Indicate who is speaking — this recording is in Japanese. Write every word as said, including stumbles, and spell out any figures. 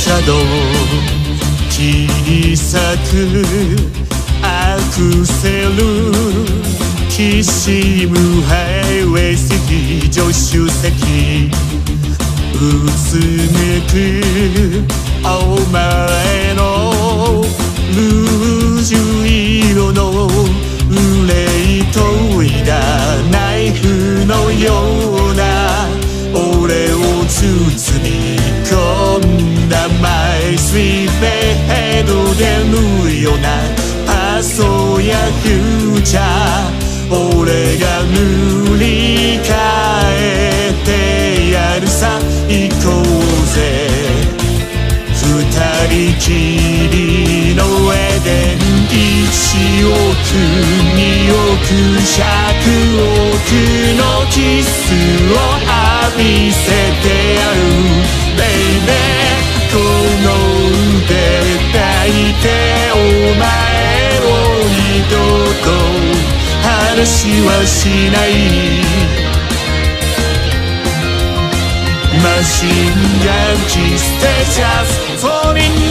Speaker 1: 車道小さくアクセルきしむハイウェイシティ助手席うつめくお前のルージュ色の憂いといだナイフのような俺を包み込んだマイスイートヘッドで縫うようなパソやフューチャー俺が塗り替えてやるさ行こうぜ二人きりのエデンいちおくにおくひゃくおくのキスを浴びせてやるベイベーこの腕抱いてお前を二度と話はしないマシンガンキステジャス Falling